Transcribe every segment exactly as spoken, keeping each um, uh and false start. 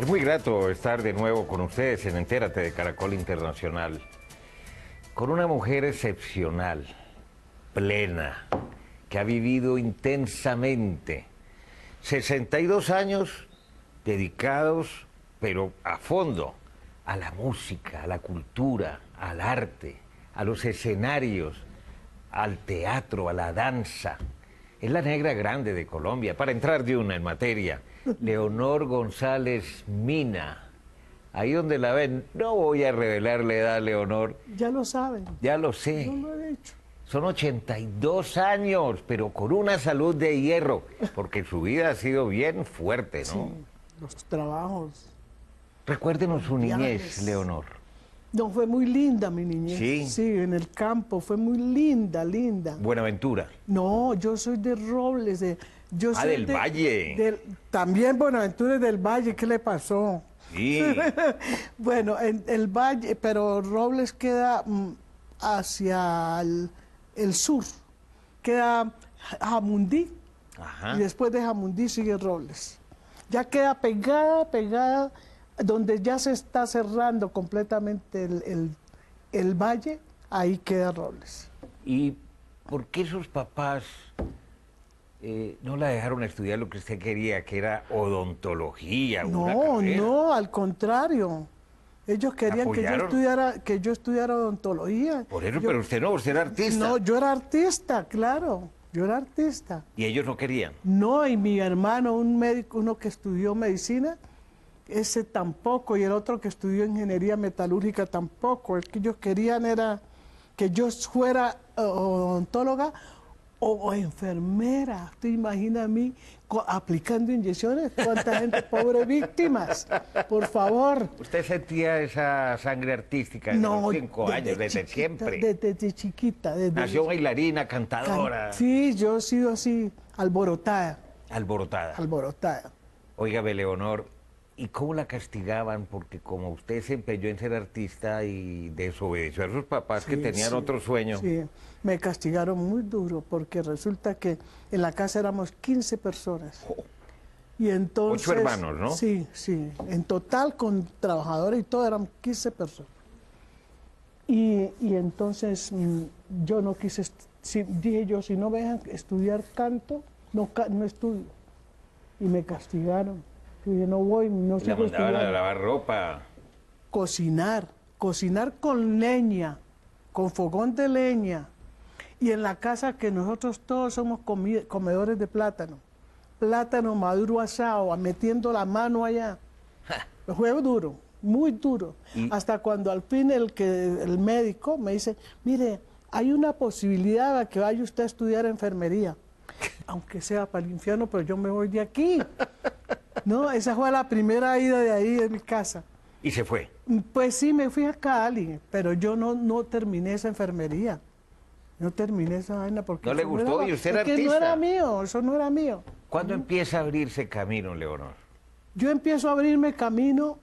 Es muy grato estar de nuevo con ustedes en Entérate de Caracol Internacional, con una mujer excepcional, plena, que ha vivido intensamente sesenta y dos años dedicados, pero a fondo, a la música, a la cultura, al arte, a los escenarios, al teatro, a la danza. Es la negra grande de Colombia. Para entrar de una en materia, Leonor González Mina. Ahí donde la ven, no voy a revelar la edad, Leonor. Ya lo saben. Ya lo sé. No lo he dicho. Son ochenta y dos años, pero con una salud de hierro, porque su vida ha sido bien fuerte, ¿no? Sí, los trabajos. Recuérdenos su niñez, Viajes. Leonor. No, fue muy linda mi niñez. Sí. Sí, en el campo, fue muy linda, linda. Buenaventura. No, yo soy de Robles, de... Yo Ah, soy del de- Valle. del- también Buenaventura es del Valle, ¿qué le pasó? Sí. Bueno, en el Valle, pero Robles queda mm, hacia el, el sur, queda Jamundí, Ajá. y después de Jamundí sigue Robles. Ya queda pegada, pegada, donde ya se está cerrando completamente el, el- el valle, ahí queda Robles. ¿Y por qué sus papás eh, no la dejaron estudiar lo que usted quería, que era odontología? una No, carrera? no, al contrario. Ellos querían que yo apoyaron? estudiara, que yo estudiara odontología. Por eso, Yo- pero usted no, usted era artista. No, yo era artista, claro. Yo era artista. Y ellos no querían. No, y mi hermano, un médico, uno que estudió medicina, ese tampoco, y el otro que estudió ingeniería metalúrgica tampoco. El que ellos querían era que yo fuera eh, odontóloga o, o enfermera. ¿Te imaginas a mí co- aplicando inyecciones? ¿Cuánta gente, pobre víctimas? Por favor. ¿Usted sentía esa sangre artística desde los cinco años, desde chiquita, siempre? Desde, desde chiquita. Desde Nació bailarina, Can- cantadora, Sí, yo he sido así, alborotada, alborotada. alborotada. Óigame, Leonor, ¿y cómo la castigaban? Porque como usted se empeñó en ser artista y desobedeció a sus papás que Sí, tenían sí, otro sueño. Sí, me castigaron muy duro porque resulta que en la casa éramos quince personas. Y entonces, Ocho hermanos, ¿no? Sí, sí. En total, con trabajadores y todo, eran quince personas. Y, y entonces mm, yo no quise, est- si- dije yo, si no me dejan estudiar canto, no, ca- no estudio. Y me castigaron. Yo dije, no voy, no La sigo mandaban a estudiando. lavar ropa. Cocinar, cocinar con leña, con fogón de leña. Y en la casa que nosotros todos somos comi- comedores de plátano. Plátano maduro asado, metiendo la mano allá. Fue duro, muy duro. Y- Hasta cuando al fin el, que, el médico me dice, mire, hay una posibilidad de que vaya usted a estudiar enfermería. Aunque sea para el infierno, pero yo me voy de aquí. No, esa fue la primera ida de ahí de mi casa. Y se fue. Pues sí, me fui a Cali, pero yo no, no terminé esa enfermería. No terminé esa vaina porque... ¿No le eso gustó? ¿Y usted era es que no era artista? mío, eso no era mío. ¿Cuándo empieza a abrirse camino, Leonor? Yo empiezo a abrirme camino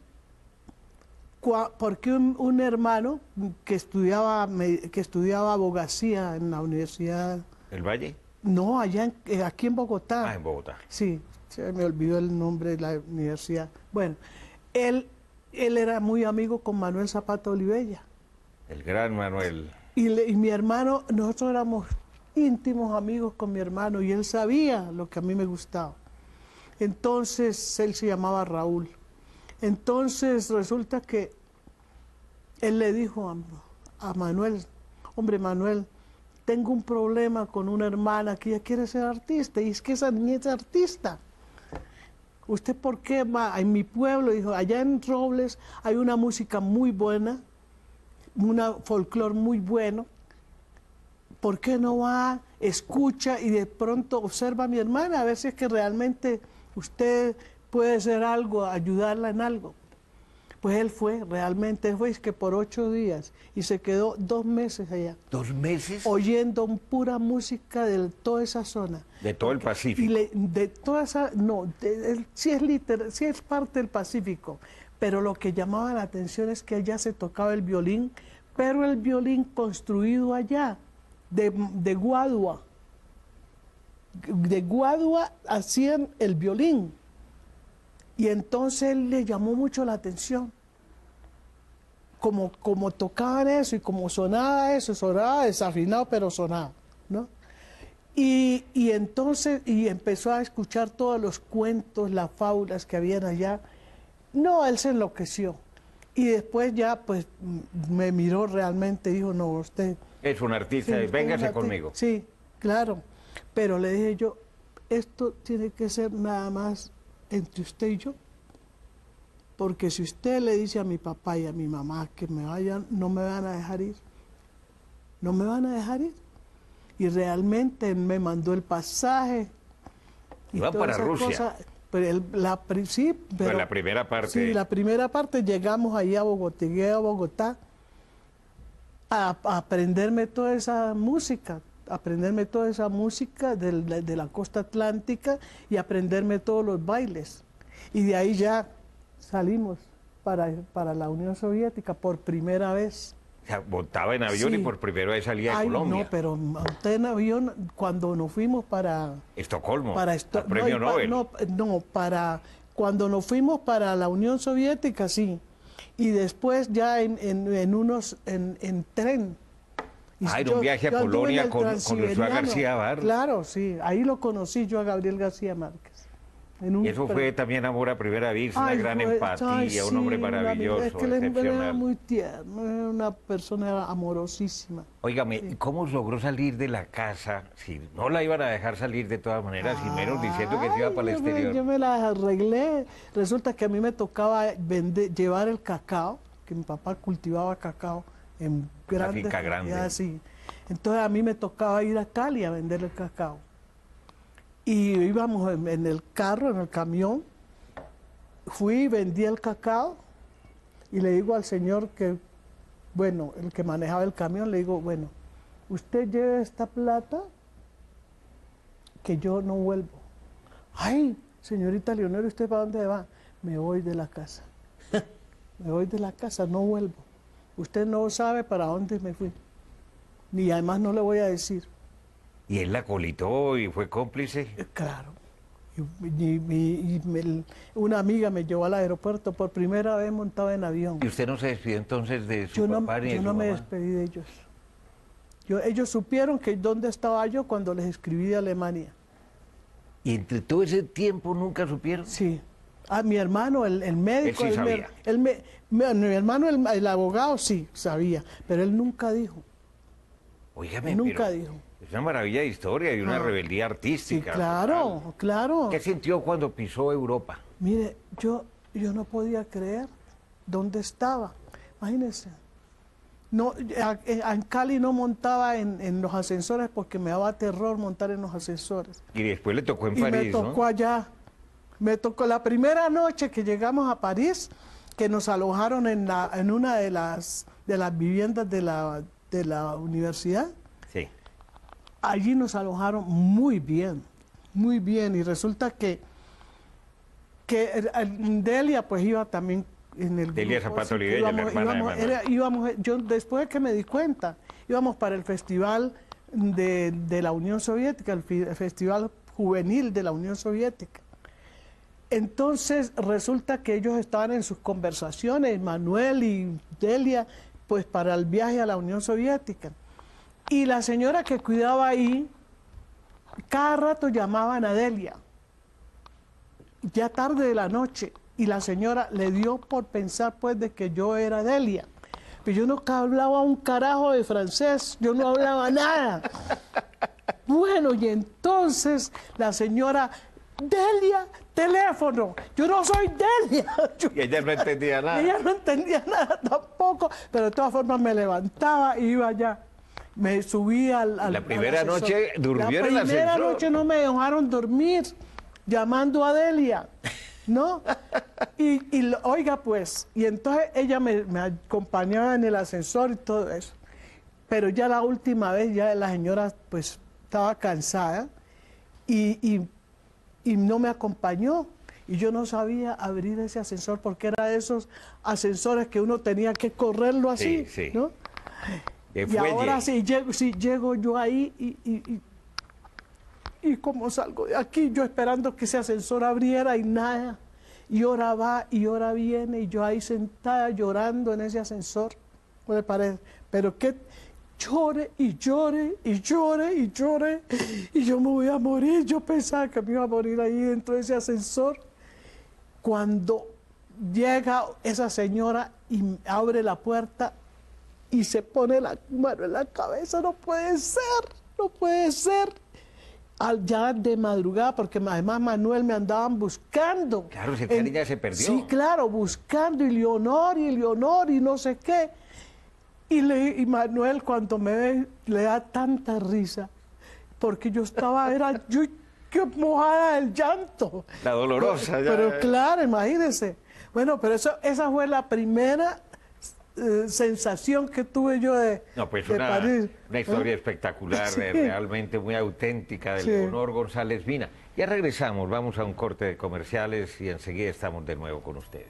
cua- porque un, un hermano que estudiaba, me- que estudiaba abogacía en la universidad, ¿El Valle? no, allá en- eh, aquí en Bogotá. Ah, en Bogotá. Sí, se me olvidó el nombre de la universidad. Bueno, él, él era muy amigo con Manuel Zapata Olivella. El gran Manuel. Y, le- y mi hermano, nosotros éramos íntimos amigos con mi hermano y él sabía lo que a mí me gustaba. Entonces, él se llamaba Raúl. Entonces, resulta que él le dijo a, a Manuel, hombre Manuel, tengo un problema con una hermana que ella quiere ser artista y es que esa niña es artista. ¿Usted por qué va? En mi pueblo, dijo, allá en Robles hay una música muy buena, una folclore muy bueno. ¿Por qué no va, escucha y de pronto observa a mi hermana a ver si es que realmente usted puede hacer algo, ayudarla en algo? Pues él fue, realmente fue, es que por ocho días y se quedó dos meses allá, ¿Dos meses? oyendo pura música de toda esa zona. De todo el Y Pacífico. le- de toda esa, no, de- él sí es liter, sí es parte del Pacífico, pero lo que llamaba la atención es que allá se tocaba el violín, pero el violín construido allá, de, de Guadua. De Guadua hacían el violín. Y entonces él le llamó mucho la atención. Como, como tocaban eso y como sonaba eso, sonaba desafinado, pero sonaba, ¿no? Y, y entonces, y empezó a escuchar todos los cuentos, las fábulas que habían allá. No, él se enloqueció. Y después ya, pues, me miró realmente y dijo, no, usted... Es un artista, sí, véngase usted, conmigo. Sí, claro. Pero le dije yo, esto tiene que ser nada más entre usted y yo. Porque si usted le dice a mi papá y a mi mamá que me vayan, no me van a dejar ir. No me van a dejar ir. Y realmente me mandó el pasaje. Y va para Rusia. Cosas, pero el, la, sí, pero, pero la primera parte. Sí, la primera parte llegamos ahí a Bogotá, llegué a Bogotá a, a aprenderme toda esa música, aprenderme toda esa música de, de, de la costa atlántica y aprenderme todos los bailes. Y de ahí ya salimos para, para la Unión Soviética por primera vez. O sea, montaba en avión Sí. Y por primera vez salía de Ay, Colombia. no, pero monté en avión cuando nos fuimos para... Estocolmo, para esto, al premio no, pa, Nobel. No, no, para... Cuando nos fuimos para la Unión Soviética, sí. Y después ya en, en, en unos... en, en tren. Y Ah, era yo- un viaje a yo anduve en Polonia el con, con Josué Transiberiano. García Barr. Claro, sí. Ahí lo conocí yo a Gabriel García Márquez. En un Y eso pre- fue también amor a primera vista, una Ay, gran fue- empatía, ay, un hombre sí, una- maravilloso, Es que él era excepcional. muy tierno, era una persona amorosísima. Óigame, Sí. ¿cómo logró salir de la casa? Si no la iban a dejar salir de todas maneras, y menos diciendo que se iba Ay, para el yo me- exterior. Yo me las arreglé. Resulta que a mí me tocaba vender, llevar el cacao, que mi papá cultivaba cacao en grandes finca grande. cantidades, sí. Entonces a mí me tocaba ir a Cali a vender el cacao. Y íbamos en, en el carro, en el camión. Fui, vendí el cacao y le digo al señor que, bueno, el que manejaba el camión, le digo, bueno, usted lleve esta plata que yo no vuelvo. Ay, señorita Leonor, ¿usted para dónde va? Me voy de la casa. Me voy de la casa, no vuelvo. Usted no sabe para dónde me fui. Ni además no le voy a decir. Y él la colitó y fue cómplice. Eh, Claro. Y, y- y- y me- una amiga me llevó al aeropuerto por primera vez montado en avión. ¿Y usted no se despidió entonces de su Yo no, papá ni de yo su no me mamá? despedí de ellos. Yo, ellos supieron que dónde estaba yo cuando les escribí de Alemania. ¿Y entre todo ese tiempo nunca supieron? Sí. Ah, mi hermano, el, el médico, Él sí el me- sabía. él me- mi, mi hermano, el, el abogado, sí, sabía, pero él nunca dijo. Óigame, Nunca pero dijo. es una maravilla de historia y una Ah. rebeldía Sí, artística. claro, total. claro. ¿Qué sintió cuando pisó Europa? Mire, yo, yo no podía creer dónde estaba. Imagínense. No, a- a- en Cali no montaba en, en los ascensores porque me daba terror montar en los ascensores. Y después le tocó en Y me París, tocó ¿no? allá. Me tocó la primera noche que llegamos a París, que nos alojaron en, la, en una de las, de las viviendas de la, de la universidad. Sí. Allí nos alojaron muy bien, muy bien. Y resulta que, que el- el- Delia pues iba también en el Delia grupo, Zapata así que Olivella, la íbamos- hermana de íbamos- Manuel. era- íbamos- yo después de que me di cuenta, íbamos para el festival de, de la Unión Soviética, el, fi- el festival juvenil de la Unión Soviética. Entonces resulta que ellos estaban en sus conversaciones, Manuel y Delia, pues para el viaje a la Unión Soviética. Y la señora que cuidaba ahí, cada rato llamaban a Delia, ya tarde de la noche, y la señora le dio por pensar pues de que yo era Delia. Pero yo no hablaba un carajo de francés, yo no hablaba nada. Bueno, y entonces la señora, Delia, teléfono, yo no soy Delia. Yo- Y ella no entendía nada. ella no entendía nada tampoco, pero de todas formas me levantaba y iba allá. Me subí al, al- La al primera ascensor. noche durmió en el La primera ascensor. noche no me dejaron dormir, llamando a Delia, ¿no? Y, y lo- oiga pues, y entonces ella me, me acompañaba en el ascensor y todo eso. Pero ya la última vez, ya la señora pues estaba cansada y, y y no me acompañó. Y yo no sabía abrir ese ascensor porque era de esos ascensores que uno tenía que correrlo así, Sí, sí. ¿no? De Y fuelle. ahora sí llego, sí llego yo ahí y, y, y, y como salgo de aquí, yo esperando que ese ascensor abriera y nada. y ahora va y ahora viene, y yo ahí sentada llorando en ese ascensor, no me parece, pero que llore y llore y llore y llore, y yo me voy a morir, yo pensaba que me iba a morir ahí dentro de ese ascensor, cuando llega esa señora y abre la puerta y se pone la mano en la cabeza, no puede ser, no puede ser. Al, ya de madrugada, porque además Manuel me andaban buscando. Claro, si esa niña se perdió. Sí, claro, buscando, y Leonor, y Leonor, y no sé qué. Y, le, y Manuel cuando me ve, le da tanta risa, porque yo estaba, era yo que mojada del llanto. La dolorosa. Pero, pero claro, imagínense. Bueno, pero eso, esa fue la primera eh, sensación que tuve yo de, no, pues de una, París. una historia ¿Eh? espectacular, Sí. eh, realmente muy auténtica, de Sí. Leonor González Mina. Ya regresamos, vamos a un corte de comerciales y enseguida estamos de nuevo con ustedes.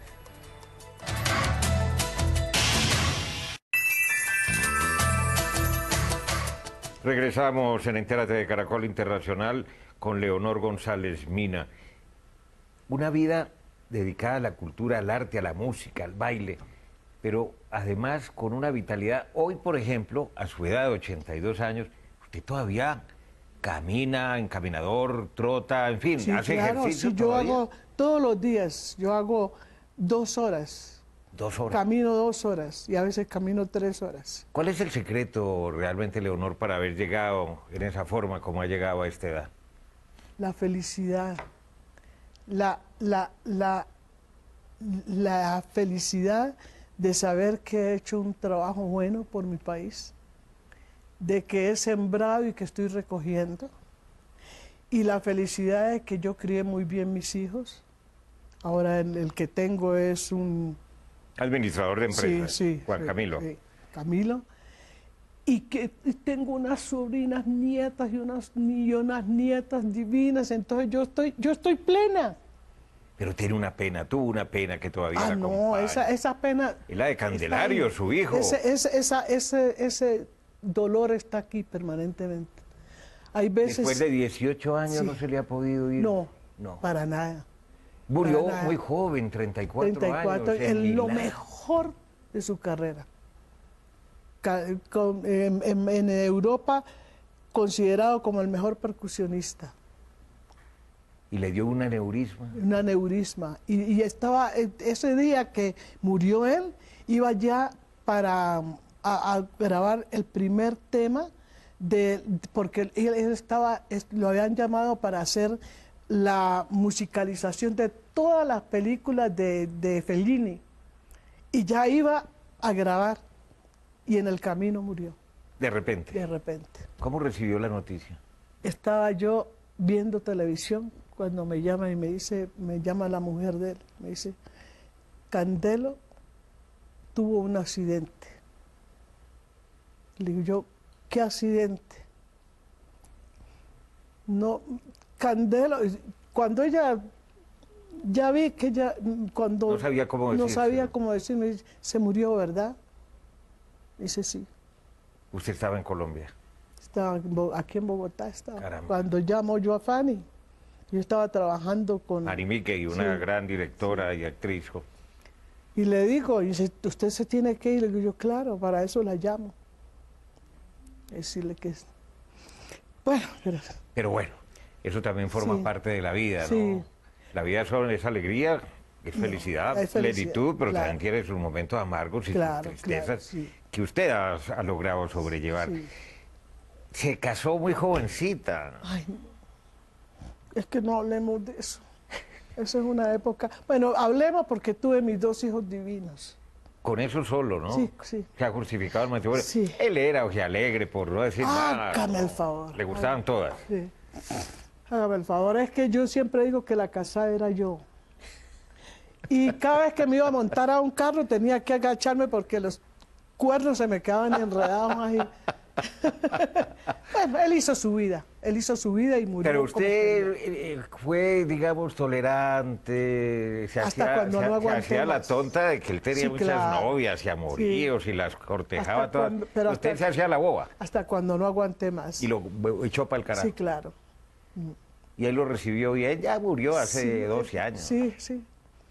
Regresamos en Entérate de Caracol Internacional con Leonor González Mina. Una vida dedicada a la cultura, al arte, a la música, al baile, pero además con una vitalidad. Hoy, por ejemplo, a su edad de ochenta y dos años, usted todavía camina, en caminador, trota, en fin, Sí, hace claro, ejercicio sí, yo todavía. hago todos los días, yo hago dos horas. Dos horas. Camino dos horas y a veces camino tres horas. ¿Cuál es el secreto realmente, Leonor, para haber llegado en esa forma como ha llegado a esta edad? La felicidad, la, la, la, la felicidad de saber que he hecho un trabajo bueno por mi país, de que he sembrado y que estoy recogiendo, y la felicidad de que yo crié muy bien mis hijos. Ahora el, el que tengo es un... Administrador de empresas, sí, sí, Juan sí, Camilo. sí, Camilo. Y que tengo unas sobrinas nietas y unas, y unas nietas divinas, entonces yo estoy, yo estoy plena. Pero tiene una pena, tuvo una pena que todavía Ah, la no, acompaña. esa, esa pena... Es la de Candelario, está ahí. su hijo. Ese, ese, esa, ese, ese dolor está aquí permanentemente. Hay veces... Después de dieciocho años Sí. no se le ha podido ir. No, No. para nada. Murió para nada. muy joven, treinta y cuatro, treinta y cuatro, años. en lo Milán. mejor de su carrera. Ca- con- en, en- en Europa considerado como el mejor percusionista, Y le dio un aneurisma. un aneurisma. Y, y estaba, eh, ese día que murió él, iba ya para a, a grabar el primer tema, de, porque él, él estaba, es- lo habían llamado para hacer la musicalización de todas las películas de, de Fellini. Y ya iba a grabar, y en el camino murió, De repente. de repente. ¿Cómo recibió la noticia? Estaba yo viendo televisión cuando me llama y me dice, me llama la mujer de él, me dice, Candelo tuvo un accidente. Le digo yo, ¿qué accidente? No, Candelo, cuando ella, ya vi que ella, cuando... No sabía cómo No decírselo. sabía cómo decirme, dice, se murió, ¿verdad? Dice, sí. Usted estaba en Colombia. Estaba en Bo- aquí en Bogotá estaba. Caramba. Cuando llamo yo a Fanny, yo estaba trabajando con... Ani Mickey, una Sí. gran directora y actriz. Y le digo, y dice, usted se tiene que ir. Le digo yo, claro, para eso la llamo. Decirle que es... Bueno, pero... Pero bueno, eso también forma Sí. parte de la vida, ¿no? Sí. La vida son, es alegría, es felicidad, es felicidad, plenitud, pero claro. también tiene sus momentos amargos y Claro, sus tristezas claro, sí. que usted ha, ha logrado sobrellevar. Sí. Se casó muy jovencita. Ay, es que no hablemos de eso. Esa es una época... Bueno, hablemos porque tuve mis dos hijos divinos. Con eso solo, ¿no? Sí, sí. Se ha justificado el matrimonio. Sí. Él era ojialegre, por no decir nada. Hágame ¿no? el favor. Le gustaban todas. Sí. Hágame el favor, es que yo siempre digo que la casada era yo. Y cada vez que me iba a montar a un carro tenía que agacharme porque los cuernos se me quedaban enredados ahí. Bueno, él hizo su vida, él hizo su vida y murió. Pero como usted quería. eh, fue, digamos, tolerante, se Hasta hacía, cuando se- no se aguanté hacía la más. tonta de que él tenía Sí, muchas claro. novias y amoríos y las cortejaba Hasta todas. cuando- pero usted hasta- se hacía la boba Hasta cuando no aguanté más. y lo echó para el carajo. Sí, claro. Y él lo recibió bien, ya murió hace Sí, doce años. Sí, sí.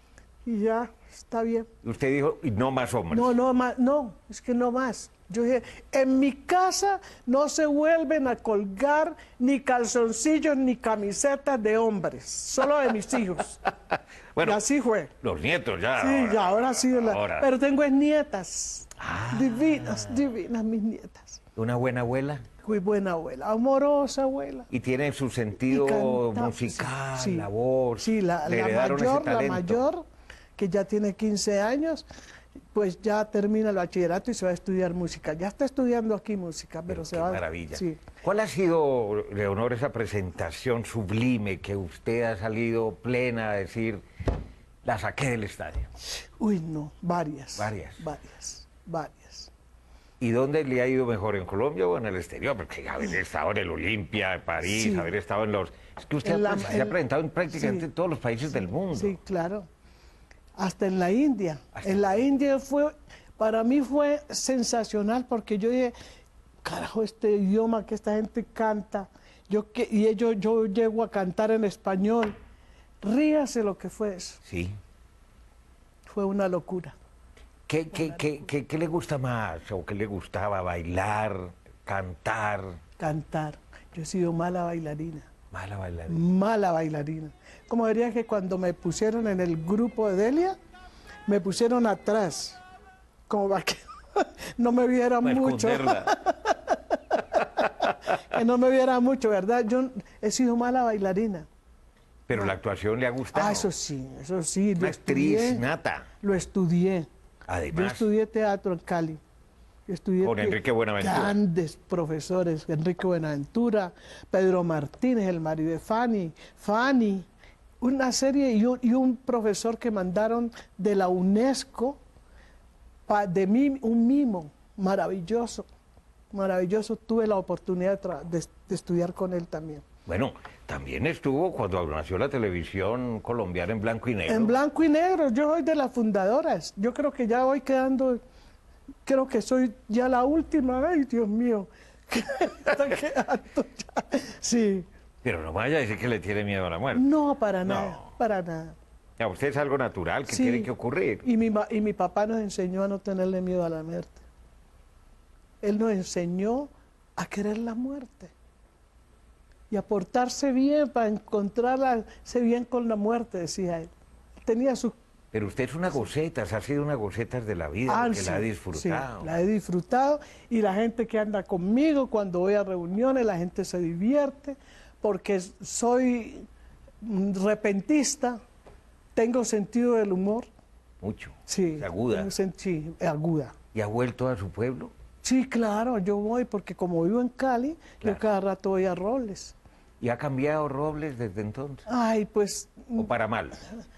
y ya, está bien. Usted dijo, y no más hombres. No, no más, no, es que no más. Yo dije, en mi casa no se vuelven a colgar ni calzoncillos ni camisetas de hombres, solo de mis hijos. Bueno, y así fue. Los nietos ya. Sí, ahora, ya, ahora sí. La... ahora. Pero tengo es nietas. Ah. Divinas, divinas mis nietas. ¿Una buena abuela? Muy buena abuela, amorosa abuela. Y tiene su sentido canta- musical, sí, la voz. Sí, la, le la heredaron mayor, ese la talento. mayor, que ya tiene quince años, pues ya termina el bachillerato y se va a estudiar música. Ya está estudiando aquí música, pero, Pero se qué va. maravilla. Sí. ¿Cuál ha sido, Leonor, esa presentación sublime que usted ha salido plena a decir, la saqué del estadio? Uy, no, varias. Varias. Varias, varias. ¿Y dónde le ha ido mejor, en Colombia o en el exterior? Porque haber estado en el Olimpia, en París, Sí. haber estado en los... Es que usted En ha, la- se ha en- presentado en prácticamente sí. todos los países del mundo. Sí, claro. Hasta en la India. Hasta En la India fue, para mí fue sensacional porque yo dije, carajo, este idioma que esta gente canta, yo que, y ellos, yo llego a cantar en español. Ríase lo que fue eso. Sí. Fue una locura. ¿Qué, qué, qué, qué, qué le gusta más o qué le gustaba? ¿Bailar, cantar? Cantar. Yo he sido mala bailarina. Mala bailarina. Mala bailarina. Como diría que cuando me pusieron en el grupo de Delia, me pusieron atrás, como para que no me viera Para mucho. esconderla. Que no me viera mucho, ¿verdad? Yo he sido mala bailarina. Pero la actuación le ha gustado. Ah, eso sí, eso sí. Lo Una actriz estudié, nata. lo estudié. Yo Además, estudié teatro en Cali. Yo estudié Con te- Enrique Buenaventura. Grandes profesores, Enrique Buenaventura, Pedro Martínez, el marido de Fanny, Fanny, una serie y un, y un profesor que mandaron de la UNESCO pa- de mí, un mimo maravilloso, maravilloso. Tuve la oportunidad de, tra- de- de estudiar con él también. bueno, también estuvo cuando nació la televisión colombiana en blanco y negro. En blanco y negro, yo soy de las fundadoras. Yo creo que ya voy quedando, creo que soy ya la última vez, Dios mío. que me está quedando ya. Sí, Pero no vaya a decir que le tiene miedo a la muerte. no, para nada, No. para nada. A usted es algo natural que Sí. tiene que ocurrir. Y mi, ma- y mi papá nos enseñó a no tenerle miedo a la muerte. Él nos enseñó a querer la muerte y a portarse bien para encontrarse bien con la muerte, decía él. Tenía sus Pero usted es una goceta, ha sido una goceta de la vida, porque ansias. la ha Sí, disfrutado. la he disfrutado y la gente que anda conmigo cuando voy a reuniones, la gente se divierte porque soy mm, repentista, tengo sentido del humor. Mucho. Sí, Es aguda. tengo sen- sí, aguda. ¿Y ha vuelto a su pueblo? Sí, claro, yo voy porque como vivo en Cali, Claro. yo cada rato voy a Robles. ¿Y ha cambiado Robles desde entonces? Ay, pues ¿O para mal?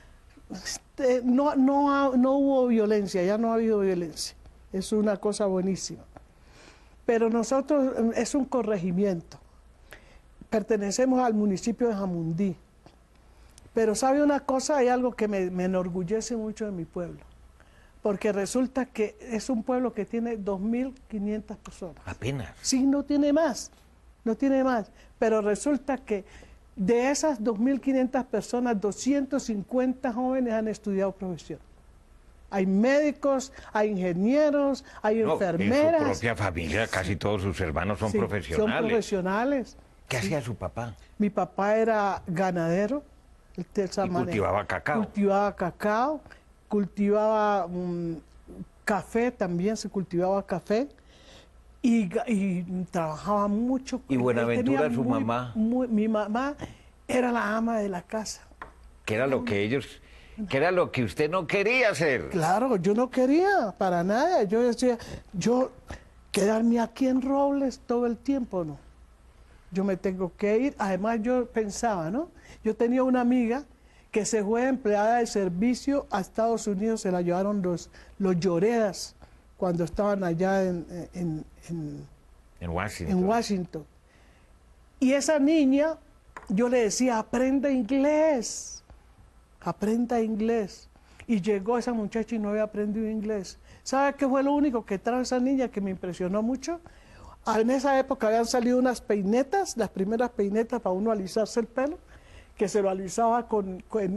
este, no, no, ha- no hubo violencia, ya no ha habido violencia. Es una cosa buenísima. Pero nosotros, eh, es un corregimiento. Pertenecemos al municipio de Jamundí. Pero sabe una cosa, hay algo que me, me enorgullece mucho de mi pueblo. Porque resulta que es un pueblo que tiene dos mil quinientas personas. Apenas. Sí, no tiene más, no tiene más. Pero resulta que de esas dos mil quinientas personas, doscientos cincuenta jóvenes han estudiado profesión. Hay médicos, hay ingenieros, hay No, enfermeras. en su propia familia, casi todos sus hermanos son Sí, profesionales. Son profesionales. ¿Qué hacía su papá? Mi papá era ganadero. él te- Y maneja- cultivaba cacao. Cultivaba cacao, cultivaba mm, café, también se cultivaba café. Y, ga- y trabajaba mucho. ¿Y Él Buenaventura, tenía su muy- mamá? muy- mi mamá era la ama de la casa. Que era lo que ellos, que era lo que usted no quería hacer. Claro, yo no quería para nada. Yo decía, yo quedarme aquí en Robles todo el tiempo, no. Yo me tengo que ir. Además, yo pensaba, ¿no? Yo tenía una amiga que se fue empleada de servicio a Estados Unidos, se la llevaron los, los Lloredas cuando estaban allá en, en, en, En Washington. en Washington. Y esa niña, yo le decía, aprenda inglés, aprenda inglés. Y llegó esa muchacha y no había aprendido inglés. ¿Sabe qué fue lo único que trajo esa niña que me impresionó mucho? Ah, En esa época habían salido unas peinetas, las primeras peinetas para uno alisarse el pelo, que se lo alisaba con, con, eh,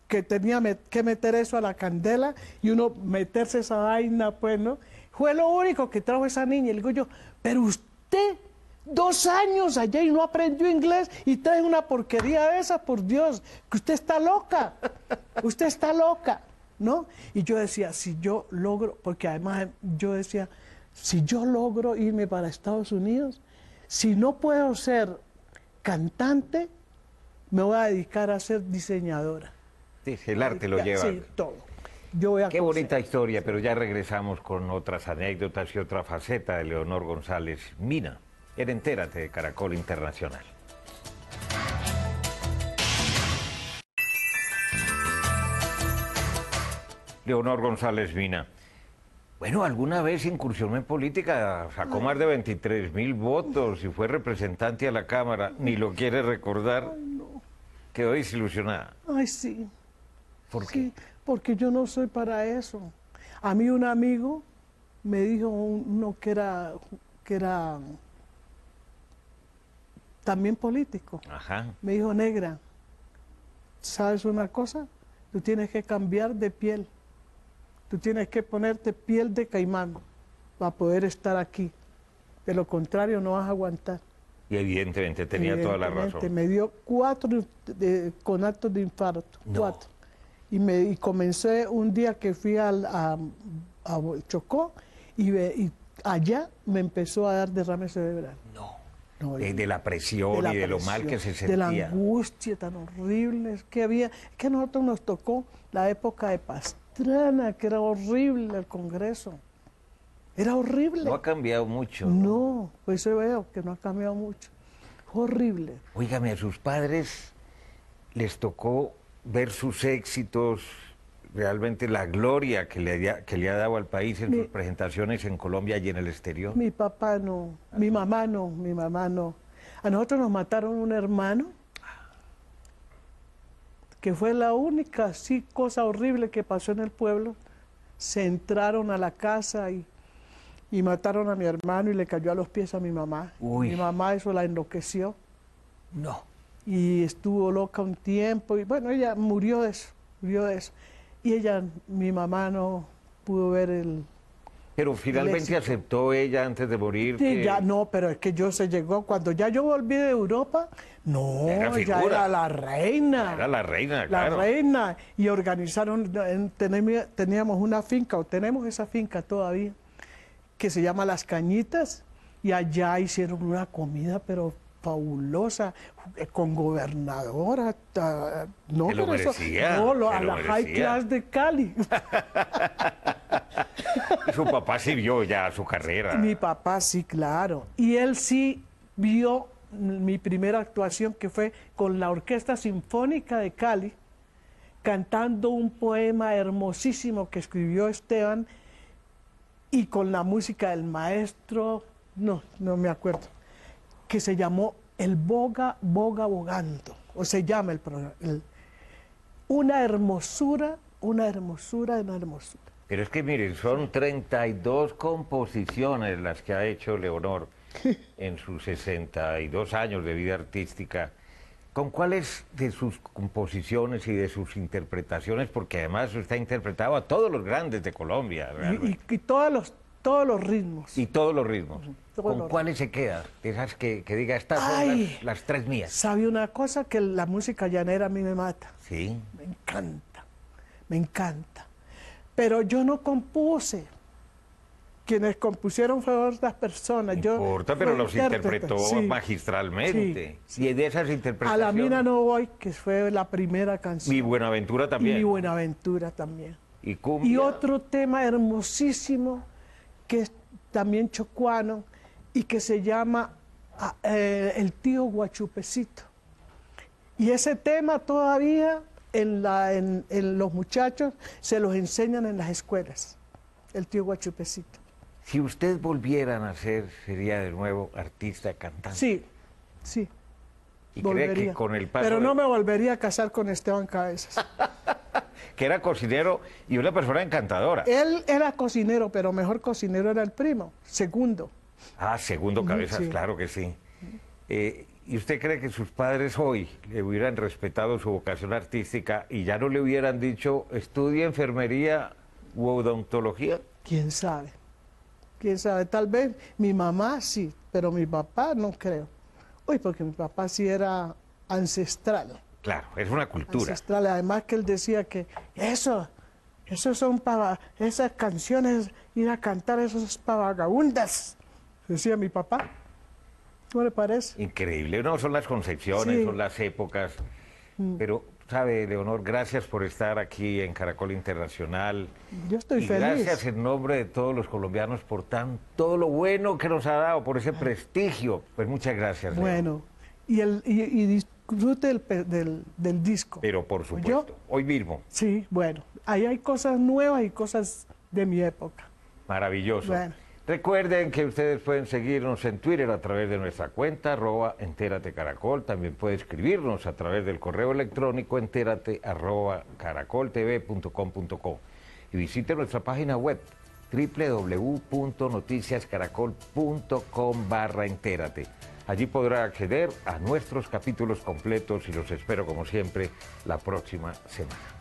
que tenía met- que meter eso a la candela y uno meterse esa vaina, pues, ¿no? Fue lo único que trajo esa niña. Y le digo yo, pero usted, dos años allá y no aprendió inglés y trae una porquería de esa, por Dios, que usted está loca, usted está loca, ¿no? Y yo decía, si yo logro, porque además yo decía, si yo logro irme para Estados Unidos, si no puedo ser cantante, me voy a dedicar a ser diseñadora. Sí, el arte lo lleva. Sí, todo. Yo voy a Qué coser. bonita historia, pero ya regresamos con otras anécdotas y otra faceta de Leonor González Mina en Entérate de Caracol Internacional. Leonor González Mina. Bueno, alguna vez incursionó en política, sacó más de veintitrés mil votos y fue representante a la Cámara. Ni lo quiere recordar. Ay, no. Quedó desilusionada. Ay, sí. ¿Por qué? Sí, porque yo no soy para eso. A mí un amigo me dijo, uno que era, que era también político, Ajá. me dijo, negra, ¿sabes una cosa? Tú tienes que cambiar de piel. Tú tienes que ponerte piel de caimán para poder estar aquí. De lo contrario, no vas a aguantar. Y evidentemente tenía toda la Evidentemente, razón. me dio cuatro de- con actos de infarto, No. cuatro. Y, me, y comencé un día que fui al, a, a Chocó y, ve- y allá me empezó a dar derrame cerebral. No. No, De, y- de la presión la y de lo mal que se presión, de la sentía. angustia tan horrible es que había. Es que a nosotros nos tocó la época de Pastrana, que era horrible el Congreso. Era horrible. No ha cambiado mucho. No, pues eso veo que no ha cambiado mucho. Horrible. Óigame, a sus padres les tocó ver sus éxitos, realmente la gloria que le, haya- que le ha dado al país en Mi- sus presentaciones en Colombia y en el exterior. Mi papá no, mi mamá no, mi mamá no. A nosotros nos mataron un hermano, que fue la única sí, cosa horrible que pasó en el pueblo. Se entraron a la casa y, y mataron a mi hermano y le cayó a los pies a mi mamá. Uy. Mi mamá eso la enloqueció No. y estuvo loca un tiempo y bueno, ella murió de eso, murió de eso. Y ella, mi mamá no pudo ver el... Pero finalmente éxito. aceptó ella antes de morir. Sí, que- ya no, pero es que yo se llegó, cuando ya yo volví de Europa, no, Era ya figura. era la reina. Era la reina, La claro. reina. Y organizaron, en- tenemi- teníamos una finca, o tenemos esa finca todavía, que se llama Las Cañitas, y allá hicieron una comida, pero fabulosa, eh, con gobernadora. ta- no, Se lo pero eso- merecía, no, lo- se a lo la high merecía. class de Cali. Y su papá sirvió ya su carrera. Mi papá sí, claro. Y él sí vio mi primera actuación, que fue con la Orquesta Sinfónica de Cali, cantando un poema hermosísimo que escribió Esteban y con la música del maestro, no, no me acuerdo, que se llamó El Boga, Boga, Bogando, o se llama el programa. el- una hermosura, una hermosura, una hermosura. Pero es que miren, son treinta y dos composiciones las que ha hecho Leonor en sus sesenta y dos años de vida artística. ¿Con cuáles de sus composiciones y de sus interpretaciones? Porque además usted ha interpretado a todos los grandes de Colombia, Y, realmente. y- y todos, los, todos los ritmos. Y, todos los ritmos. todos ¿Con los cuáles se queda? De esas que, que diga, estas son Ay. las, las tres mías. ¿Sabe una cosa? Que la música llanera a mí me mata. Sí. Me encanta, me encanta. Pero yo no compuse. Quienes compusieron fueron otras personas. No Yo importa, pero fui los intérprete, interpretó sí. magistralmente. Sí, sí. Y de esas A interpretaciones... la mina no voy, que fue la primera canción. Mi Buenaventura Y también. mi Buenaventura también. Y cumbia. Y otro tema hermosísimo, que es también chocuano, y que se llama ah, eh, El tío Guachupecito. Y ese tema todavía en, la, en, en los muchachos se los enseñan en las escuelas, el tío Guachupecito. Si usted volviera a nacer, sería de nuevo artista, cantante. Sí, sí. Y cree que volvería. con el paso Pero de- no me volvería a casar con Esteban Cabezas. Que era cocinero y una persona encantadora. Él era cocinero, pero mejor cocinero era el primo, segundo. Ah, segundo Ujú, cabezas, sí. claro que sí. Eh, ¿Y usted cree que sus padres hoy le hubieran respetado su vocación artística y ya no le hubieran dicho estudie enfermería u odontología? ¿Quién sabe? ¿Quién sabe? Tal vez mi mamá sí, pero mi papá no creo. Uy, porque mi papá sí era ancestral. Claro, es una cultura. Ancestral, además que él decía que eso, eso son para, esas canciones, ir a cantar, eso es para vagabundas, decía mi papá. ¿No le parece? Increíble, no, son las concepciones, Sí. son las épocas, pero, sabe, Leonor, gracias por estar aquí en Caracol Internacional. Yo estoy y feliz. gracias en nombre de todos los colombianos por tan, todo lo bueno que nos ha dado, por ese prestigio. Pues muchas gracias, Leonor. Bueno, y, el, y, y disfrute del, pe- del, del disco. Pero por ¿Oyó? supuesto, hoy mismo, Sí, bueno, ahí hay cosas nuevas y cosas de mi época. maravilloso. Bueno. Recuerden que ustedes pueden seguirnos en Twitter a través de nuestra cuenta, arroba entérate caracol. También puede escribirnos a través del correo electrónico entérate arroba caracoltv punto com punto co. Y visite nuestra página web doble u doble u doble u punto noticias caracol punto com barra entérate. Allí podrá acceder a nuestros capítulos completos y los espero como siempre la próxima semana.